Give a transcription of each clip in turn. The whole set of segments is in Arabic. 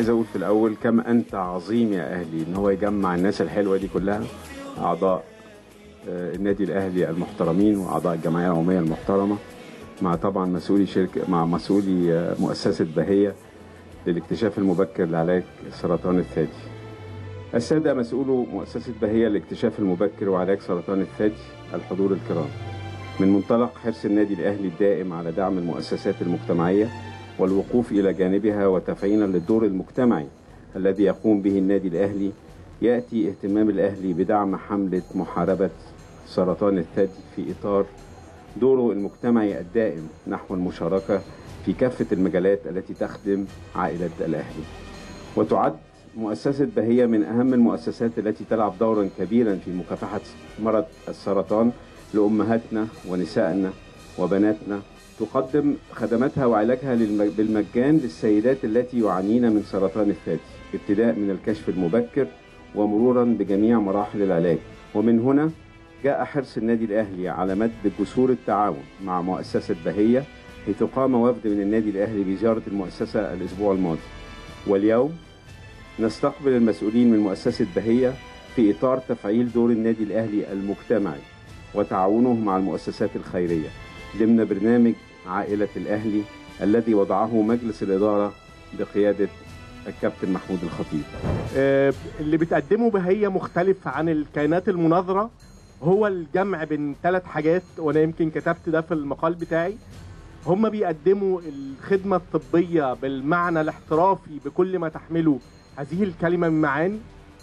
عايز اقول في الاول كم انت عظيم يا اهلي ان هو يجمع الناس الحلوه دي كلها، اعضاء النادي الاهلي المحترمين واعضاء الجمعيه العموميه المحترمه، مع طبعا مسؤولي مؤسسه بهيه للاكتشاف المبكر لعلاج سرطان الثدي. الساده مسؤولو مؤسسه بهيه للاكتشاف المبكر وعلاج سرطان الثدي، الحضور الكرام، من منطلق حرص النادي الاهلي الدائم على دعم المؤسسات المجتمعيه والوقوف إلى جانبها وتفعيلا للدور المجتمعي الذي يقوم به النادي الأهلي، يأتي اهتمام الأهلي بدعم حملة محاربة سرطان الثدي في إطار دوره المجتمعي الدائم نحو المشاركة في كافة المجالات التي تخدم عائلة الأهلي. وتعد مؤسسة بهية من أهم المؤسسات التي تلعب دورا كبيرا في مكافحة مرض السرطان لأمهاتنا ونسائنا وبناتنا، تقدم خدماتها وعلاجها بالمجان للسيدات التي يعانين من سرطان الثدي، ابتداء من الكشف المبكر ومرورا بجميع مراحل العلاج. ومن هنا جاء حرص النادي الأهلي على مد جسور التعاون مع مؤسسة بهية، حيث قام وفد من النادي الأهلي بزيارة المؤسسة الأسبوع الماضي. واليوم نستقبل المسؤولين من مؤسسة بهية في إطار تفعيل دور النادي الأهلي المجتمعي وتعاونه مع المؤسسات الخيرية ضمن برنامج عائلة الأهلي الذي وضعه مجلس الإدارة بقيادة الكابتن محمود الخطيب. اللي بتقدمه بهية مختلف عن الكيانات المناظرة، هو الجمع بين 3 حاجات، وأنا يمكن كتبت ده في المقال بتاعي. هم بيقدموا الخدمة الطبية بالمعنى الاحترافي بكل ما تحمله هذه الكلمة من معاني،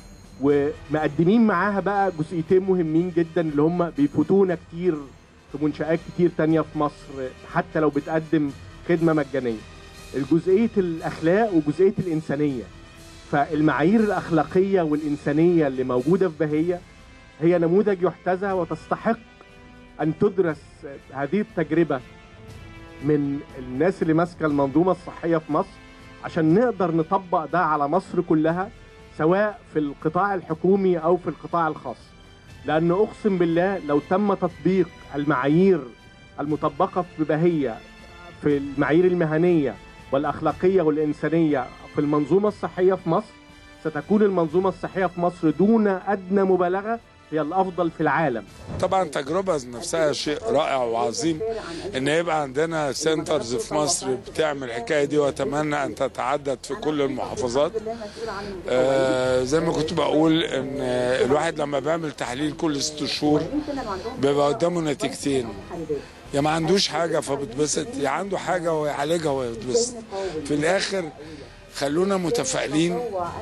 ومقدمين معاها بقى جزئيتين مهمين جدا اللي هم بيفوتونا كتير في منشآت كتير تانية في مصر حتى لو بتقدم خدمة مجانية: الجزئية الأخلاق وجزئية الإنسانية. فالمعايير الأخلاقية والإنسانية اللي موجودة في بهية هي نموذج يحتذى وتستحق أن تدرس هذه التجربة من الناس اللي ماسكة المنظومة الصحية في مصر، عشان نقدر نطبق ده على مصر كلها، سواء في القطاع الحكومي أو في القطاع الخاص. لأن أقسم بالله لو تم تطبيق المعايير المطبقة في بهية في المعايير المهنية والأخلاقية والإنسانية في المنظومة الصحية في مصر، ستكون المنظومة الصحية في مصر دون أدنى مبالغة هي الأفضل في العالم. طبعا التجربة نفسها شيء رائع وعظيم ان يبقى عندنا سنترز في مصر بتعمل الحكاية دي، واتمنى ان تتعدد في كل المحافظات. زي ما كنت بقول ان الواحد لما بيعمل تحليل كل 6 شهور بيبقى قدامه نتيجتين: يا ما عندوش حاجة فبتبسط، يا عنده حاجة ويعالجها ويتبسط. في الاخر خلونا متفائلين،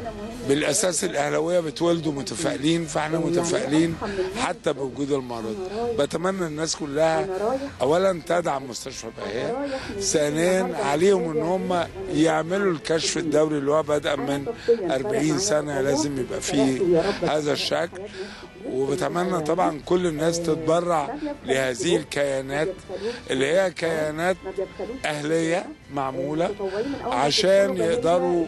بالاساس الاهلاويه بتولدوا متفائلين، فاحنا متفائلين حتى بوجود المرض. بتمنى الناس كلها اولا تدعم مستشفى بهية، ثانيا عليهم ان هم يعملوا الكشف الدوري اللي هو بدأ من 40 سنه لازم يبقى فيه هذا الشكل. وبتمنى طبعا كل الناس تتبرع لهذه الكيانات اللي هي كيانات أهلية معمولة عشان يقدروا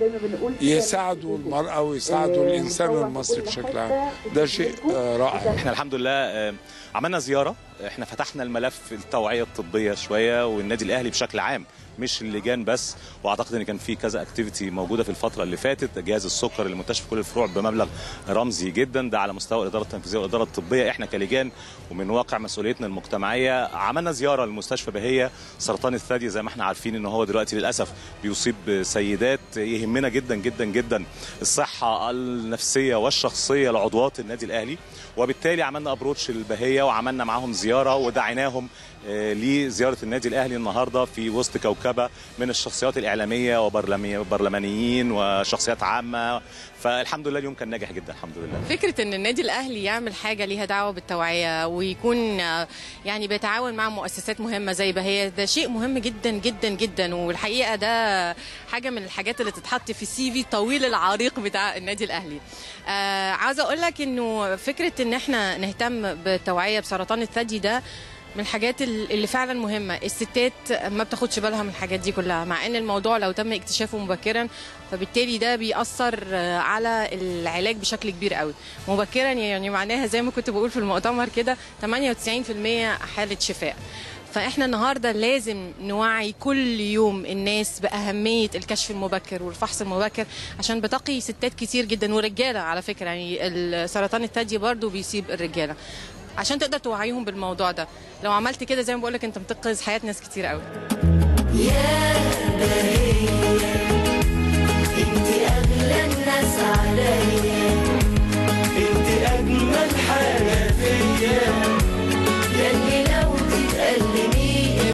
يساعدوا المرأة ويساعدوا الإنسان المصري بشكل عام. ده شيء رائع. احنا الحمد لله عملنا زيارة، احنا فتحنا الملف التوعية الطبية شوية، والنادي الأهلي بشكل عام مش اللجان بس. واعتقد ان كان في كذا اكتيفيتي موجوده في الفتره اللي فاتت. جهاز السكر اللي منتشر في كل الفروع بمبلغ رمزي جدا، ده على مستوى الاداره التنفيذيه والاداره الطبيه. احنا كلجان ومن واقع مسؤوليتنا المجتمعيه عملنا زياره لمستشفى بهية. سرطان الثدي زي ما احنا عارفين ان هو دلوقتي للاسف بيصيب سيدات. يهمنا جدا جدا جدا الصحه النفسيه والشخصيه لعضوات النادي الاهلي، وبالتالي عملنا ابروتش للبهية وعملنا معاهم زياره ودعيناهم لزياره النادي الاهلي النهارده في وسط كوكبه من الشخصيات الاعلاميه وبرلمانيين وشخصيات عامه. فالحمد لله اليوم كان ناجح جدا الحمد لله. فكره ان النادي الاهلي يعمل حاجه ليها دعوه بالتوعيه ويكون يعني بيتعاون مع مؤسسات مهمه زي بهية، ده شيء مهم جدا جدا جدا. والحقيقه ده حاجه من الحاجات اللي تتحط في السي في طويل العريق بتاع النادي الاهلي. عاوزه اقول لك انه فكره ان احنا نهتم بالتوعيه بسرطان الثدي ده من الحاجات اللي فعلا مهمه. الستات ما بتاخدش بالها من الحاجات دي كلها، مع ان الموضوع لو تم اكتشافه مبكرا فبالتالي ده بيأثر على العلاج بشكل كبير قوي. مبكرا يعني معناها زي ما كنت بقول في المؤتمر كده 98% حاله شفاء. فاحنا النهارده لازم نوعي كل يوم الناس باهميه الكشف المبكر والفحص المبكر، عشان بتقي ستات كتير جدا ورجاله على فكره، يعني سرطان الثدي برضو بيصيب الرجاله، عشان تقدر توعيهم بالموضوع ده. لو عملت كده زي ما بقول لك انت بتنقذ حياه ناس كتير قوي.